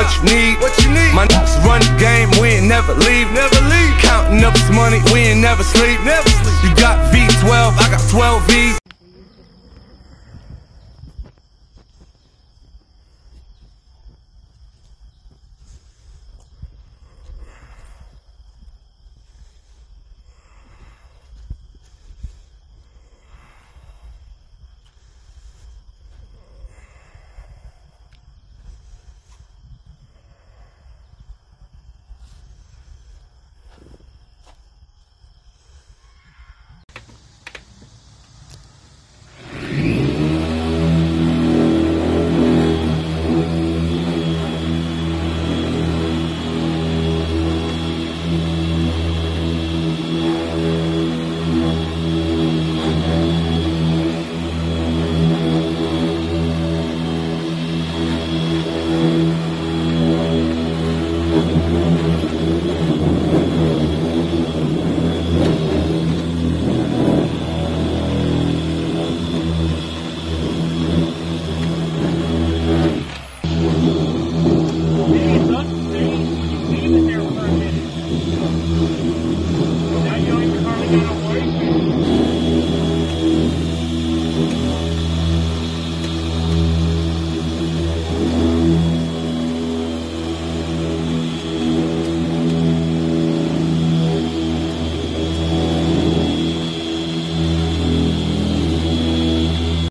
what you need. My niggas run the game, we ain't never leave. Counting up this money, we ain't never sleep. You got V12, I got 12 V's.